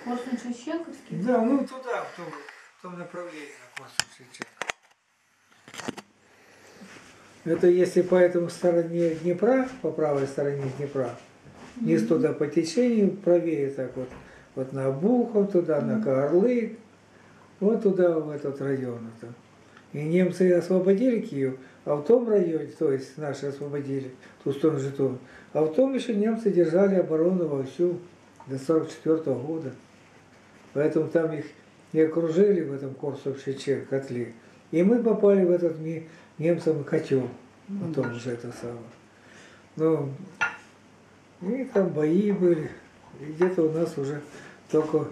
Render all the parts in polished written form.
Корсунь-Шевченковский? Да, ну туда, в том направлении, на Корсунь-Шевченко. Это если по этому стороне Днепра, по правой стороне Днепра, вниз туда по течению, правее так вот, вот на Обухов, туда на Кагарлык, вот туда, в этот район. Это. И немцы освободили Киев, а в том районе, то есть наши освободили, ту сторону Житомира, а в том еще немцы держали оборону вовсю до 44 года. Поэтому там их и окружили в этом Корсунь-Шевченко котле. И мы попали в этот немцам котел. Потом уже это самое. Ну, и там бои были. И где-то у нас уже только...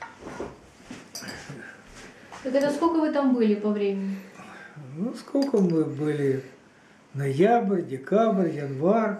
Так это сколько вы там были по времени? Ну, сколько мы были? Ноябрь, декабрь, январь,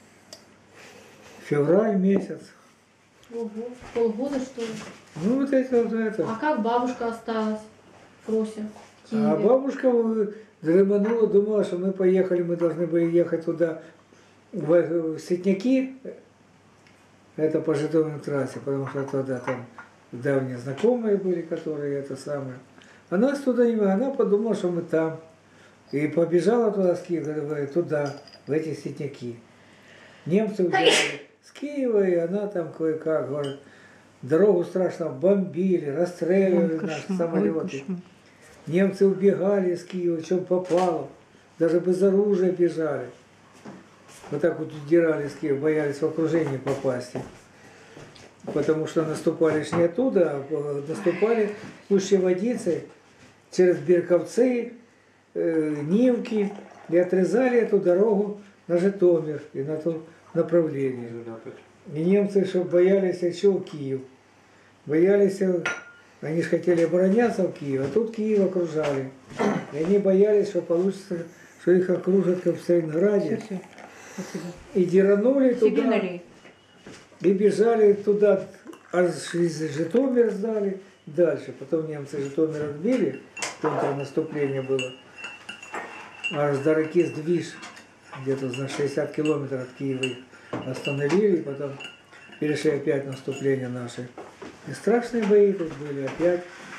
февраль месяц. Ого, полгода что ли? Ну, вот это. А как бабушка осталась в Фросе, в Киеве? А бабушка дреманула, думала, что мы поехали, мы должны были ехать туда, в Сытняки, это по Житомирской трассе, потому что тогда там давние знакомые были, которые это самое. А нас туда не она подумала, что мы там. И побежала туда с Киева, туда, в эти Сытняки. Немцы убежали с Киева, и она там кое-как, говорит, дорогу страшно бомбили, расстреливали наши самолеты. Немцы убегали из Киева, чем попало. Даже без оружия бежали. Вот так вот удирали из Киева, боялись в окружение попасть. Потому что наступали ж не оттуда, а наступали в устье Водицы, через Берковцы, Нивки, и отрезали эту дорогу на Житомир и на то направление. И немцы, что боялись еще в Киев. Боялись, они же хотели обороняться в Киеве, а тут Киев окружали. И они боялись, что получится, что их окружат, как в Сталинграде. И деранули туда, и бежали туда, аж из Житомира сдали дальше. Потом немцы Житомир отбили, контрнаступление было. Аж до реки Сдвиж, где-то за 60 километров от Киева их остановили, и потом перешли опять наступление наше. И страшные бои тут были опять.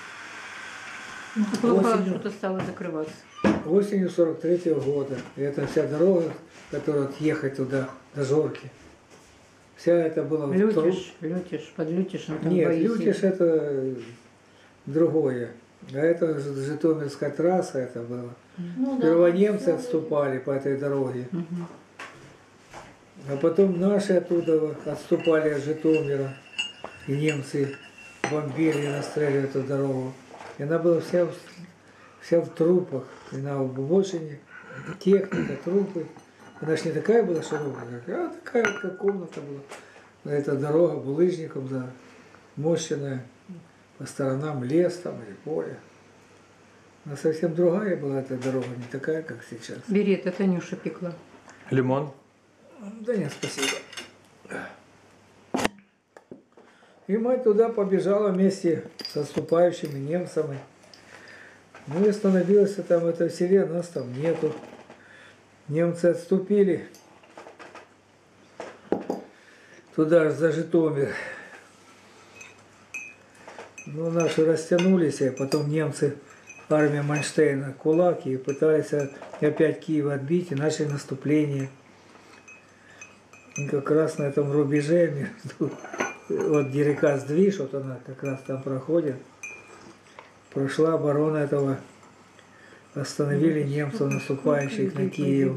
Что-то стало закрываться. Осенью 43-го года. И это вся дорога, которая отъехать туда, до Жорки. Вся это была... Лютиш, под Лютишем там Нет, бои. Лютиш это другое. А это Житомирская трасса это было. Ну, Сперва да, немцы отступали по этой дороге. А потом наши оттуда отступали от Житомира. И немцы бомбили и расстреливали эту дорогу. И она была вся в трупах. И на обочине техника, трупы. Она ж не такая была широкая, а такая, как комната была. Эта дорога булыжником, да, мощенная. По сторонам лес там или поле. Она совсем другая была эта дорога, не такая, как сейчас. Бери, это Танюша пекла. Лимон? Да нет, спасибо. И мать туда побежала вместе с отступающими немцами. Ну и остановилась там в этом селе, нас там нету. Немцы отступили туда же за Житомир. Ну, наши растянулись, а потом немцы, армия Манштейна, кулаки, и пытались опять Киев отбить, и начали наступление. И как раз на этом рубеже, между, вот где река Сдвиж, вот она как раз там проходит, прошла оборона этого, остановили немцев, наступающих на Киев.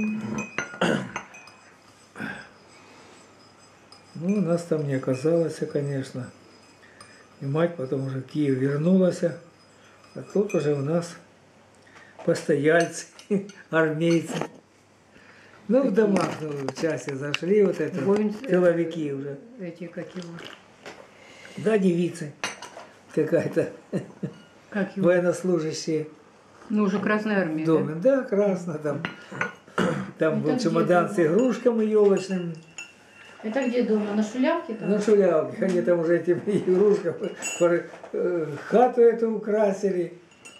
Ну, нас там не оказалось, конечно. И мать потом уже в Киев вернулась, а тут уже у нас постояльцы, армейцы. Ну, в домах, ну, в части зашли, вот это, тыловики уже. Эти как его? Да, девицы какая-то, Как его? военнослужащие. Ну, уже Красная Армия, Доме. Да, красно там. Там был чемодан с игрушками елочными. Это где дома? На Шулявке? На Шулявке. Они там уже этими игрушками хату эту украсили.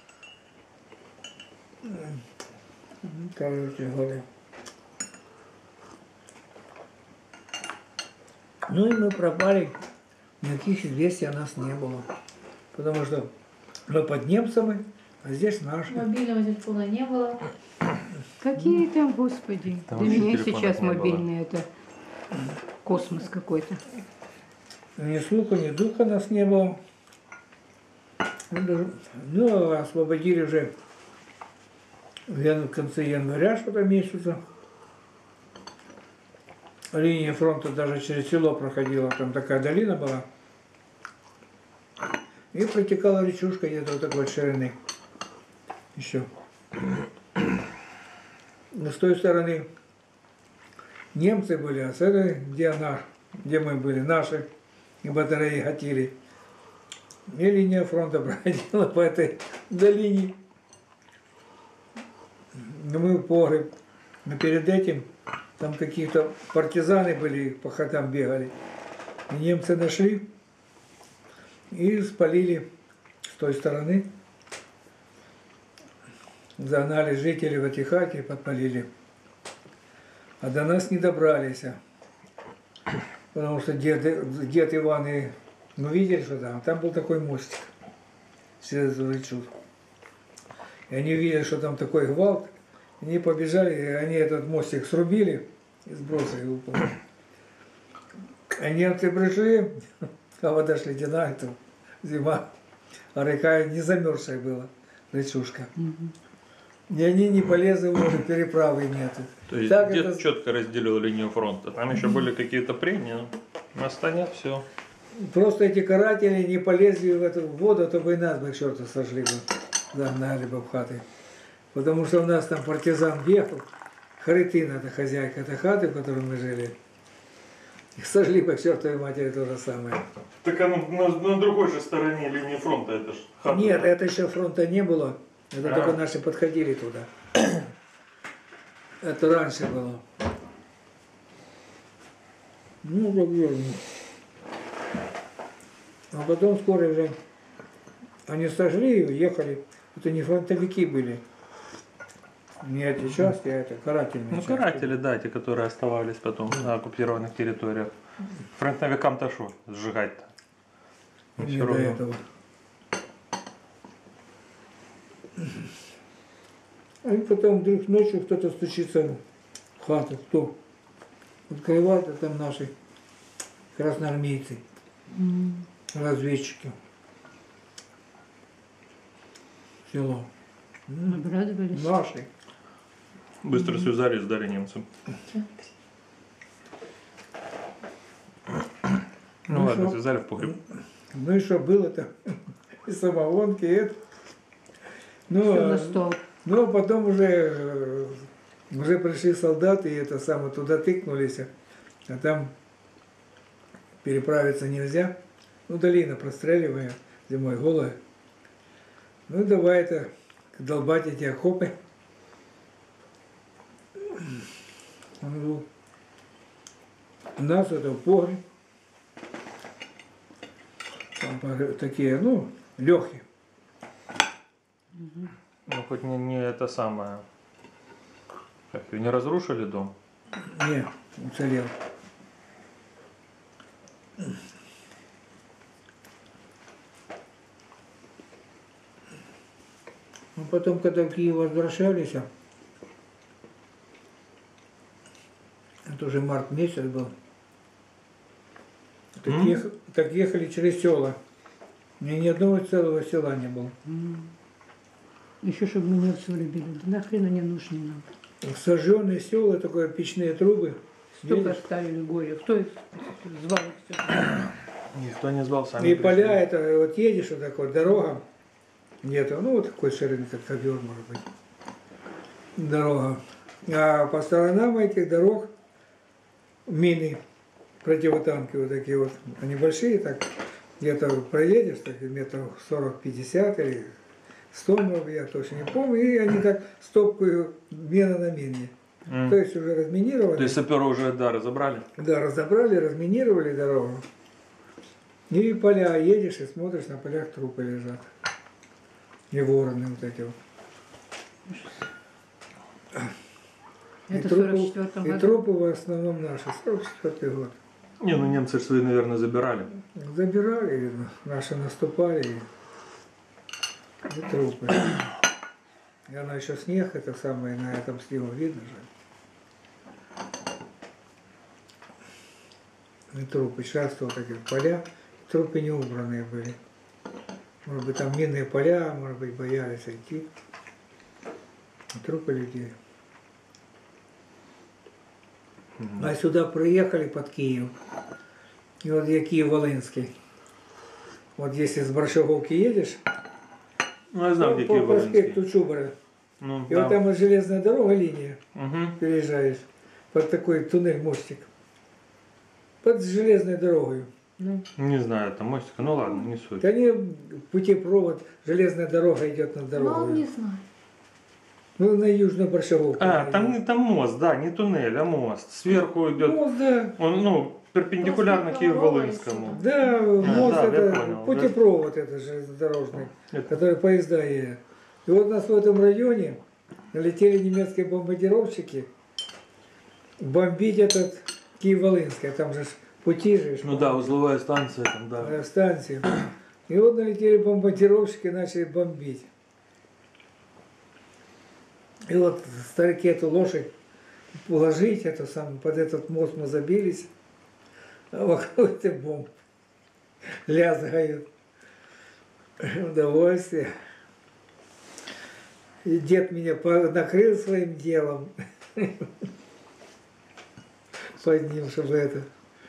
Короче говоря. Ну и мы пропали никаких известий о нас не было. Потому что мы под немцами, а здесь наши. Мобильного телефона не было. Какие там, господи. Там Для вообще меня телефонов сейчас не было. мобильный это космос какой-то. Ни слуха, ни духа нас не было. Ну, освободили уже в конце января что-то месяца. Линия фронта даже через село проходила, там такая долина была. И протекала речушка где-то вот такой ширины. Еще. Но с той стороны немцы были, а с этой, где мы были, наши батареи гатили. И линия фронта проходила по этой долине. Но мы в погреб. Но перед этим там какие-то партизаны были, по хатам бегали. И немцы нашли и спалили с той стороны. Загнали жителей в эти хаты и подпалили. А до нас не добрались. Потому что дед Иван и мы видели, что там был такой мостик через речушку. И они видели, что там такой гвалт. Они побежали, и они этот мостик срубили и сбросили в пол. А немцы пришли, а вода ж ледяная, это зима, а река не замерзшая была, речушка. И они не полезли в воду, переправы нету. То есть Так дед это- четко разделил линию фронта. Там еще были какие-то прения. Моста нет, все. Просто эти каратели не полезли в эту воду, то бы и нас бы к черту сожгли бы, загнали бы в хаты. Потому что у нас там партизан бегал, Харитина, это хозяйка этой хаты, в которой мы жили. И сожгли бы к чертовой матери то же самое. Так оно на другой же стороне линии фронта, это ж хата. Нет, это еще фронта не было. Это А. только наши подходили туда. Это раньше было. Ну, так верно. А потом скоро уже они сожгли и уехали. Это не фронтовики были. Не эти части, а это карательные Ну, части. каратели, да, те, которые оставались потом на оккупированных территориях. Фронтовикам-то что, сжигать-то? Ну, Не всё до равно. этого. И потом вдруг ночью кто-то стучится в хату. Кто? Открывают, а там наши красноармейцы, разведчики. Село. Обрадовались. Наши. Быстро связались, сдали немцам. Ну Ну, ладно, шо? связали в погреб. Ну и что было-то? И самогонки, и это. Ну, Всё на а- стол. Ну, а потом уже пришли солдаты, и это самое, туда тыкнулись, а там переправиться нельзя. Ну, долина простреливая, зимой голая. Ну, давай это, долбать эти окопы. Ну, у нас это в погреб. Там такие, ну, легкие. Ну, хоть не это самое. Как, не разрушили дом? Не, уцелел. Ну, потом, когда в Киев возвращались, это уже март месяц был, так ехали через села. Ни одного целого села не было. Еще чтобы меня все любили. Да нахрен они нужны нам. Сожженные села, такое печные трубы. Столько Едешь, оставили горе. Кто их звал их сюда? Никто не звал, сами и пришли. поля, это вот едешь, вот такой, дорога, нету, ну вот такой ширины, как ковер, может быть, дорога. А по сторонам этих дорог мины противотанковые вот такие вот, они большие, так где-то проедешь, так метров 40-50 или 100, может быть, я точно не помню, и они так стопкою мина на мине. То есть уже разминировали. То есть саперы уже, да, разобрали? Да, разобрали, разминировали дорогу. И поля едешь и смотришь, на полях трупы лежат. И вороны вот эти вот. Это в трупы, 44-м и году. трупы в основном наши, 44-й год. Не, ну немцы же свои, наверное, забирали. Забирали, видно, наши наступали и трупы. И она еще снег, это самое, на этом снегу видно же. И трупы, часто вот такие поля, трупы не убранные были. Может быть, там минные поля, может быть, боялись идти. Трупы людей. А сюда приехали под Киев. И вот я Киев-Волынский. Вот если с Борщаговки едешь, Ну, я знаю, где по проспекту Киев-Волынский. Чубара. Ну, И да. вот там вот железная дорога, линия, Мгм. переезжаешь под такой туннель, мостик. Под железной дорогой. Ну, Не знаю, там мостика. Ну ладно, не суть. Да не путепровод, железная дорога идет над Мам, не дорогой. знаю. Ну, на Южную Борщаговку. А, там мост, да, не туннель, а мост. Сверху идет, Мост, да. он, ну, перпендикулярно Проспект Киев-Волынскому. Да, мост да, я это понял, путепровод это железнодорожный, Это- который поезда едет. И вот у нас в этом районе налетели немецкие бомбардировщики бомбить этот Киев-Волынский, а там же ж пути же. Ну да, узловая станция там, да. Станции. И вот налетели бомбардировщики и начали бомбить. И вот старики эту лошадь положить, это сам, под этот мост мы забились, а вокруг эти бомб лязгают. Удовольствие. И дед меня накрыл своим делом под ним, чтобы это.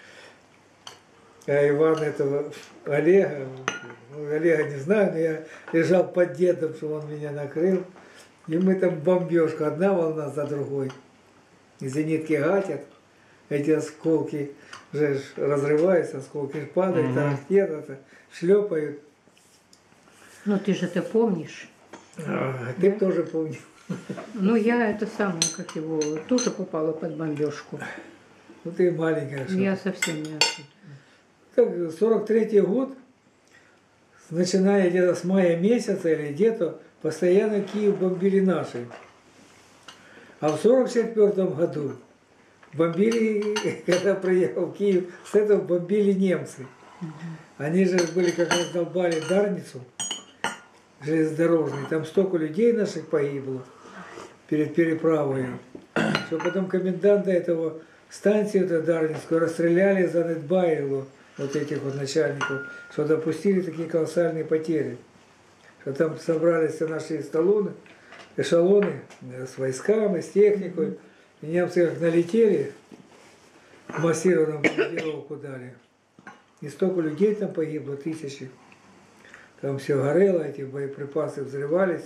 А Иван этого Олега, ну, Олега не знаю, но я лежал под дедом, чтобы он меня накрыл. И мы там бомбежка, одна волна за другой. И зенитки гатят, эти осколки же разрываются, осколки ж падают, тарахтят, это, шлепают. ну ты же это помнишь. А ты тоже помнишь. Ну я это самое, как его, тоже попала под бомбежку. Ну ты маленькая. что. Я совсем не оттуда. Так, 43-й год, начиная где-то с мая месяца или где-то, постоянно Киев бомбили наши. А в 44-м году бомбили, когда приехал в Киев, с этого бомбили немцы. Они же были как раздолбали Дарницу железнодорожный, там столько людей наших погибло перед переправой, что потом коменданта этого станции, это Дарницкую, расстреляли за Недбайлу, вот этих вот начальников, что допустили такие колоссальные потери. Что там собрались все наши эшелоны с войсками, с техникой. И немцы как налетели, массированно бомбардировку дали. И столько людей там погибло, тысячи. Там все горело, эти боеприпасы взрывались.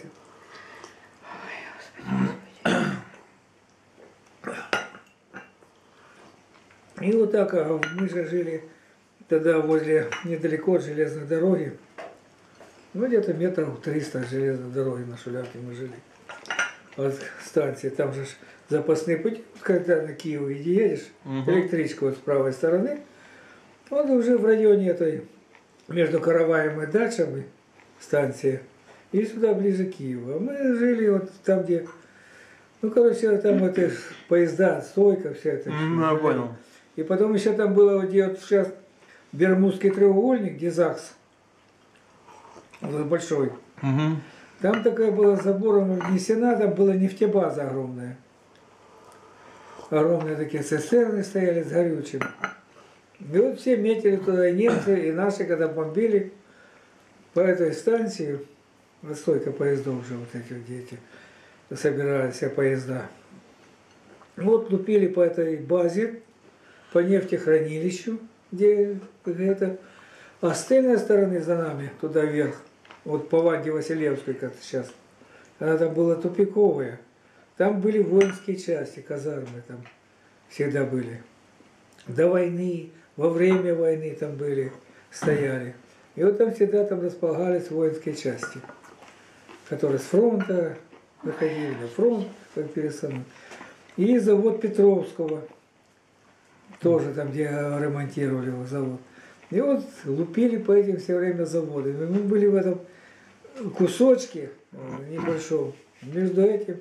И вот так мы же жили тогда возле, недалеко от железной дороги. Ну, где-то метров 300 от железной дороги на Шулявке мы жили. От станции, там же запасные пути, когда на Киев едешь, электричка вот с правой стороны, он уже в районе этой, между Караваем и Дачами станция, и сюда ближе к Киеву. А мы жили вот там, где, ну, короче, там это поезда, стойка, вся эта. Я понял. И потом еще там было, где вот сейчас Бермудский треугольник, где ЗАГС, вот большой. Мгм. Там такая была забором внесена, там была нефтебаза огромная. Огромные такие цистерны стояли с горючим. И вот все метили туда, и немцы, и наши, когда бомбили по этой станции, вот стойка поездов уже, вот эти дети, собирали все поезда. Вот лупили по этой базе, по нефтехранилищу, где это, а с тыльной стороны за нами, туда вверх, вот по Ванде Василевской, как сейчас, она там была тупиковая. Там были воинские части, казармы там всегда были. До войны, во время войны там были, стояли. И вот там всегда там располагались воинские части, которые с фронта выходили на фронт, как пересадки. И завод Петровского, тоже там, где ремонтировали его завод. И вот лупили по этим все время заводам. И мы были в этом кусочке небольшом. Между этим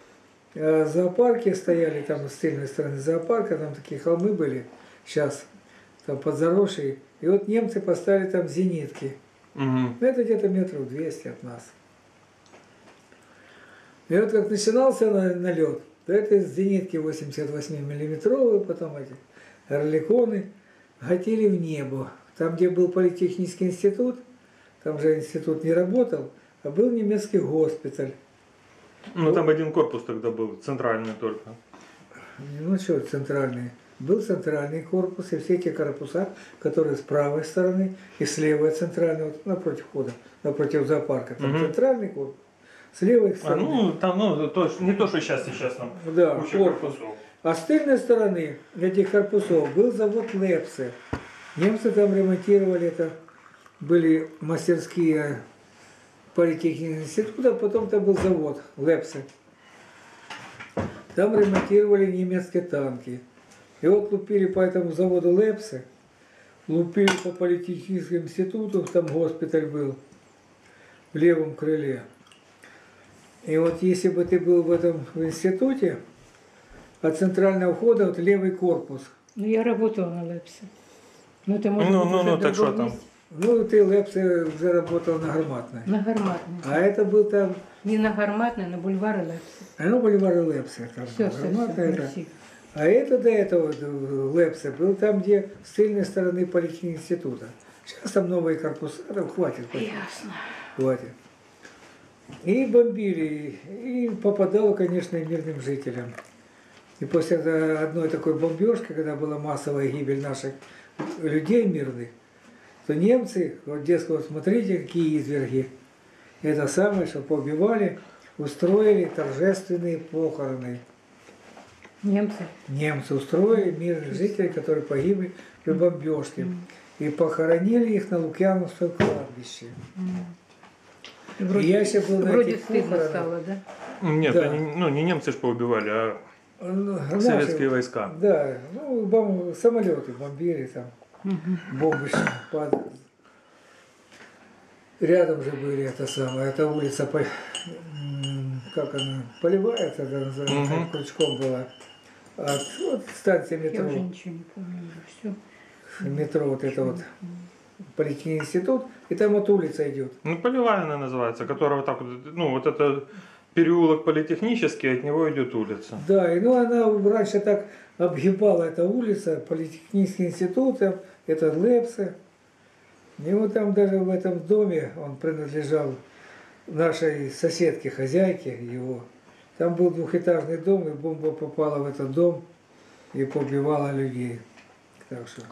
зоопарки стояли, там с тыльной стороны зоопарка, там такие холмы были сейчас. там под заросшей. И вот немцы поставили там зенитки. Мгм. Ну, это где-то метров 200 от нас. И вот как начинался налет, то это зенитки 88-миллиметровые, потом эти орликоны гатили в небо. Там, где был политехнический институт, там же институт не работал, а был немецкий госпиталь. Ну там один корпус тогда был, центральный только. Ну что, центральный. Был центральный корпус, и все эти корпуса, которые с правой стороны и с левой центральной, вот напротив входа, напротив зоопарка, там центральный корпус, с левой стороны. Ну там, ну, не то, что сейчас там Да, куча корпус. корпусов. А с тыльной стороны этих корпусов был завод Лепсе. Немцы там ремонтировали это, были мастерские политехнического института, потом там был завод Лепсе. Там ремонтировали немецкие танки. И вот лупили по этому заводу Лепсе, лупили по политехническому институту, там госпиталь был в левом крыле. И вот если бы ты был в этом институте, от центрального входа вот левый корпус. Ну, я работала на Лепсе. Ну, это может Ну, быть ну, уже ну, в так другом что там? месте. Ну, ты Лепсе уже работал на Гарматной. На Гарматной. А это был там, Не на Гарматной, на бульваре Лепсе. ну, бульвар Лепсе. Там, Все, Гарматная, это. красиво. А это до этого Лепсе был там, где с тыльной стороны политехнического института. Сейчас там новые корпуса, там хватит. Ясно. Хватит. И бомбили, и попадало, конечно, и мирным жителям. И после одной такой бомбежки, когда была массовая гибель наших людей мирных, то немцы, вот, дескать, вот смотрите, какие изверги. Это самое, что поубивали, устроили торжественные похороны. Немцы. Немцы устроили мирных жителей, которые погибли при бомбежке. И похоронили их на Лукьяновском кладбище. Вроде, я еще был на вроде этих стыдно похоронах. стало, да? Нет, Да. они, ну не немцы ж поубивали, а Наши- советские войска. Да, ну, самолеты бомбили там, бомбы падали. Рядом же были это самое, эта улица, как она, Полевая тогда называется, Мгм. крючком была. Вот станция Я метро, уже ничего не помню. Все. метро вот это вот, политехнический институт, и там вот улица идет. Ну, Полевая она называется, которая вот так вот, ну, вот это переулок политехнический, от него идет улица. Да, и ну она раньше так обгибала эта улица, политехнический институт, это Лепсе. И вот там даже в этом доме, он принадлежал нашей соседке, хозяйке его. Там был двухэтажный дом, и бомба попала в этот дом и побивала людей. Так что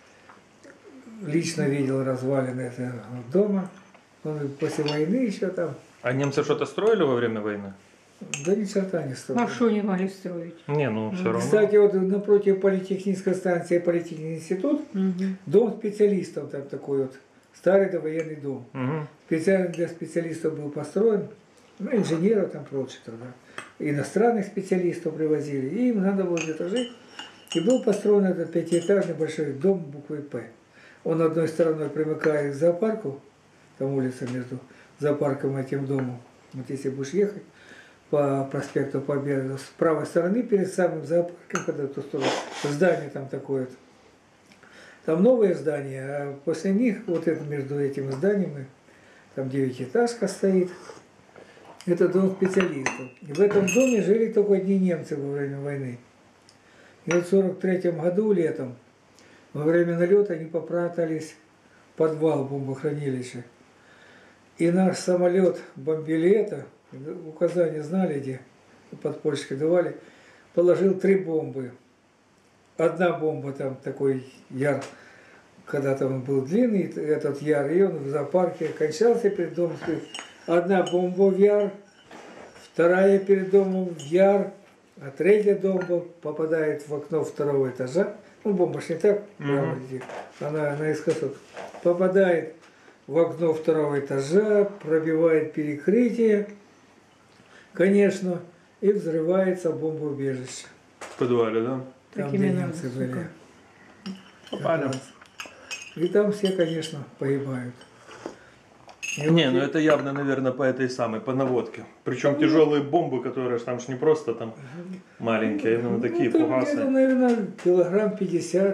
лично видел развалины этого дома. Он и после войны еще там, А немцы что-то строили во время войны? да ни черта не строил. А что не могли строить? Не, ну все равно. Кстати, вот напротив политехнической станции политехнический институт, дом специалистов там такой вот, старый довоенный дом. Мгм. Специально для специалистов был построен, ну, инженеров там прочее тогда. Иностранных специалистов привозили, и им надо было где-то жить. И был построен этот пятиэтажный большой дом буквой «П». Он одной стороной примыкает к зоопарку, там улица между зоопарком и этим домом. Вот если будешь ехать по проспекту Победы, с правой стороны перед самым зоопарком, когда в ту сторону, здание там такое. Там новые здания, а после них, вот это между этими зданиями, там 9-этажка стоит. Это дом специалистов. И в этом доме жили только одни немцы во время войны. И вот в 1943 году летом, во время налета, они попрятались в подвал бомбохранилища. И наш самолет бомбили это, указания знали где, подпольщики давали, положил 3 бомбы. Одна бомба там такой яр, когда-то он был длинный, этот яр, и он в зоопарке кончался перед домом. Одна бомба в яр, вторая перед домом в яр, а третья бомба попадает в окно 2-го этажа. Ну, бомба ж не так, прямо летит, она наискосок. Попадает в окно 2-го этажа, пробивает перекрытие, конечно, и взрывается бомбоубежище. В подвале, да? Там, Такими где надо, немцы сука. были. Попали. Как раз. И там все, конечно, погибают. И Не, вот ну это явно, наверное, по этой самой, по наводке. Причем тяжелые бомбы, которые ж там ж не просто там маленькие, а именно такие там где-то, фугасные. наверное, килограмм 50,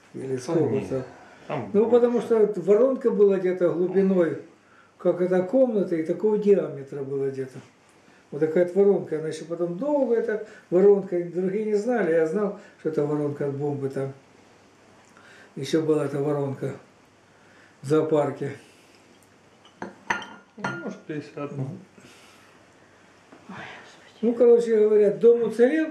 или сколько-то. Там Ну, потому что воронка была где-то глубиной, как эта комната, и такого диаметра было где-то. Вот такая вот воронка. Она еще потом долго, эта воронка, другие не знали. Я знал, что это воронка от бомбы там. Еще была эта воронка в зоопарке. ну, может 50. Ну. Ну, короче говоря, дом уцелел,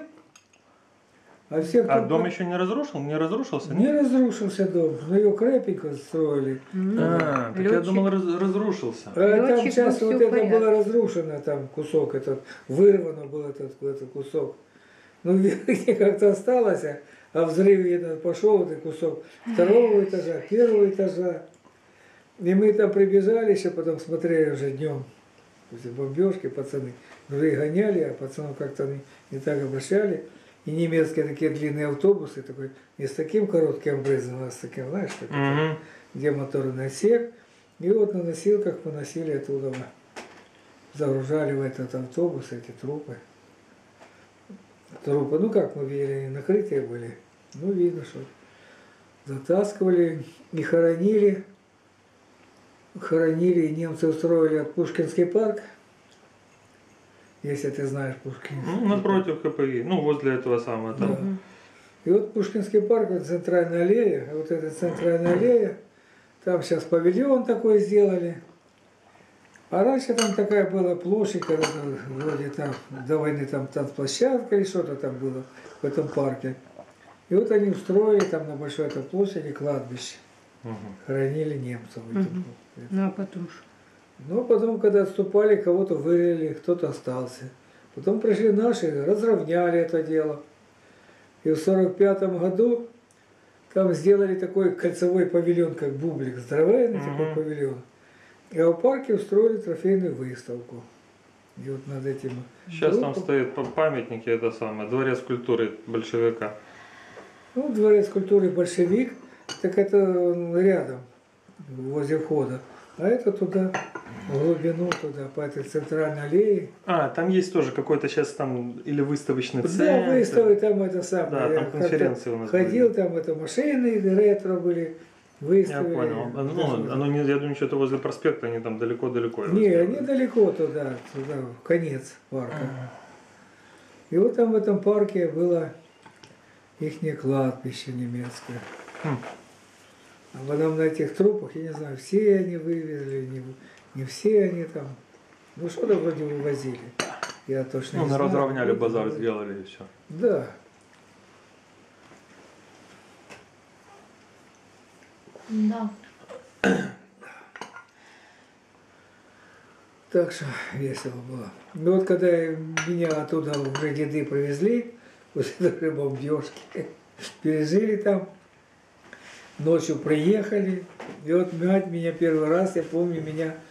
а все, кто... А дом еще не разрушил? Не разрушился? Не разрушился дом, но его крепенько строили. А, так я думал, разрушился. А там Летчик, сейчас ну, вот всё в это порядке. было разрушено, там кусок этот, вырвано был этот кусок. Ну, верхний как-то осталось, а взрыв этот пошел, этот кусок второго этажа, первого этажа. И мы там прибежали, еще потом смотрели уже днем. После бомбежки пацаны. Уже гоняли, а пацанов как-то не так обращали. И немецкие такие длинные автобусы, такой, не с таким коротким обрезом, а с таким, знаешь, такой, Мгм. где моторный отсек. И вот на носилках поносили оттуда, загружали в этот автобус эти трупы. Трупы, ну как мы видели, они накрытые были. Ну видно, что затаскивали и хоронили. Хоронили, и немцы устроили Пушкинский парк. Если ты знаешь Пушкинский. Ну, напротив КПИ. Ну, возле этого самого там. Да. И вот Пушкинский парк, вот центральная аллея, а вот эта центральная аллея, там сейчас павильон такой сделали. А раньше там такая была площадь, когда вроде там до войны там танцплощадка или что-то там было в этом парке. И вот они устроили там на большой этой площади кладбище. Мгм. Хоронили немцев. Ну, а потом что? Но потом, когда отступали, кого-то вырыли, кто-то остался. Потом пришли наши, разровняли это дело. И в 1945 году там сделали такой кольцевой павильон, как бублик, здоровенный такой павильон. И в парке устроили трофейную выставку. И вот над этим... Сейчас там трупом- стоит памятники, это самое, дворец культуры большевика. Ну, дворец культуры «Большевик», так это он рядом, возле входа. А это туда, в глубину туда, по этой центральной аллее. А, там есть тоже какой-то сейчас там или выставочный центр. Да, выставы там это самое. Да, Я там как-то конференции у нас ходил, были. там это машины ретро были, Я выставили. понял. Ну, оно не, я думаю, что это возле проспекта, они там далеко-далеко. его Не, сделали. они далеко туда, в конец парка. И вот там в этом парке было ихнее кладбище немецкое. Хм. А потом на этих трупах, я не знаю, все они вывезли, не все они там. Ну что-то вроде вывозили. Я точно Ну, не знаю. разровняли Вот, базар, вот. сделали и все. Да. Да. Так что весело было. Ну вот когда меня оттуда уже деды повезли, после этой бомбежки, пережили там, ночью приехали, и вот мать меня первый раз, я помню, меня